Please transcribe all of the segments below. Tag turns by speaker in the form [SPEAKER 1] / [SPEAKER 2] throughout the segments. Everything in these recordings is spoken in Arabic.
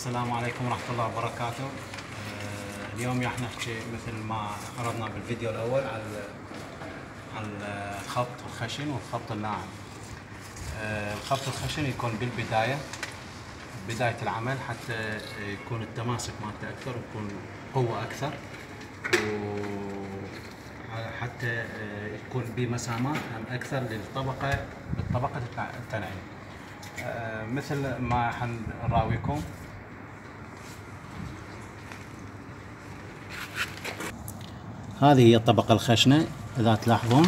[SPEAKER 1] السلام عليكم ورحمة الله وبركاته. اليوم راح نحكي مثل ما عرضنا بالفيديو الأول على الخبط الخشن والخبط الناعم. الخبط الخشن يكون بالبداية، بداية العمل، حتى يكون التماسك مالته أكثر ويكون قوة أكثر، وحتى يكون بمسامات أكثر للطبقة التنعيم. مثل ما حنراويكم. هذه هي الطبقة الخشنة، إذا تلاحظون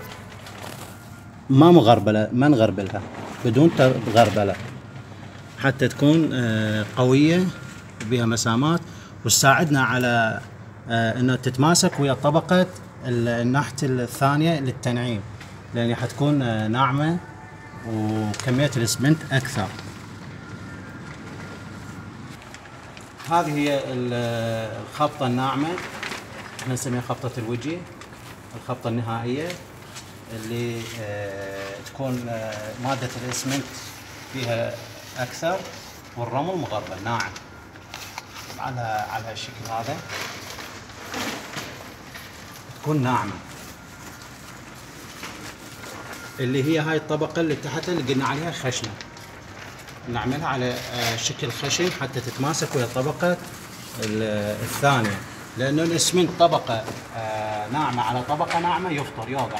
[SPEAKER 1] ما مغربلة، ما نغربلها بدون غربلة حتى تكون قوية وبها مسامات، وتساعدنا على انه تتماسك ويا طبقة النحت الثانية للتنعيم، لأن حتكون ناعمة وكمية الاسمنت أكثر. هذه هي الخبطة الناعمة، احنا نسميها خبطة الوجه، الخبطة النهائية اللي تكون مادة الاسمنت فيها أكثر والرمل مغربل ناعم على هالشكل هذا، تكون ناعمة. اللي هي هاي الطبقة اللي تحت اللي قلنا عليها خشنة، نعملها على شكل خشن حتى تتماسك ويا الطبقة الثانية، لأنه الاسمنت طبقة ناعمة على طبقة ناعمة يفطر يوقع،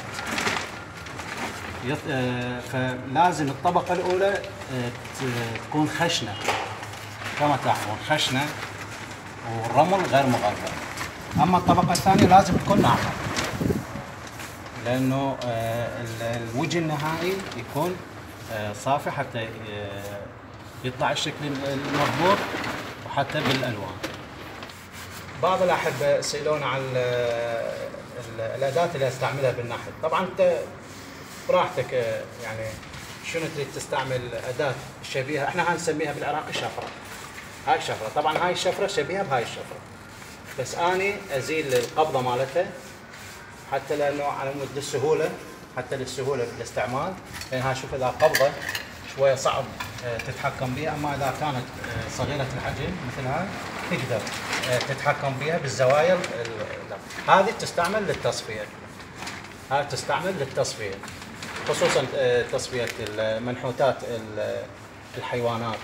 [SPEAKER 1] فلازم الطبقة الأولى تكون خشنة كما تلاحظون، خشنة والرمل غير مغربل. أما الطبقة الثانية لازم تكون ناعمة، لأنه الوجه النهائي يكون صافي حتى يطلع الشكل المضبوط وحتى بالألوان. بعض الأحبة يسألون عن الأداة اللي استعملها بالنحت. طبعا أنت براحتك، يعني شنو تريد تستعمل أداة شبيهة، احنا هنسميها بالعراقي شفرة. هاي شفرة، طبعا هاي الشفرة شبيهة بهاي الشفرة، بس أني أزيل القبضة مالتها حتى لأنه على مود للسهولة، حتى للسهولة بالاستعمال، لأن هاي شوف إذا قبضة شوية صعب تتحكم بها، أما إذا كانت صغيرة الحجم مثل هاي تقدر تتحكم بها بالزوايا. هذه تستعمل للتصفية، هاي تستعمل للتصفية، خصوصا تصفية منحوتات الحيوانات،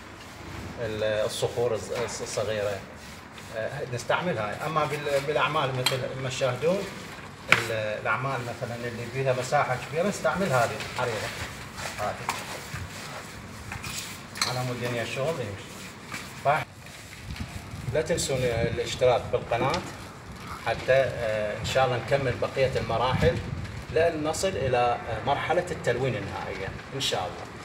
[SPEAKER 1] الصخور الصغيرة نستعمل هاي. أما بالأعمال مثل ما تشاهدون الأعمال مثلا اللي فيها مساحة كبيرة نستعمل هذه الحريرة، هذه على مود يعني الشغل يمشي. لا تنسون الاشتراك بالقناة حتى إن شاء الله نكمل بقية المراحل لأن نصل إلى مرحلة التلوين النهائية إن شاء الله.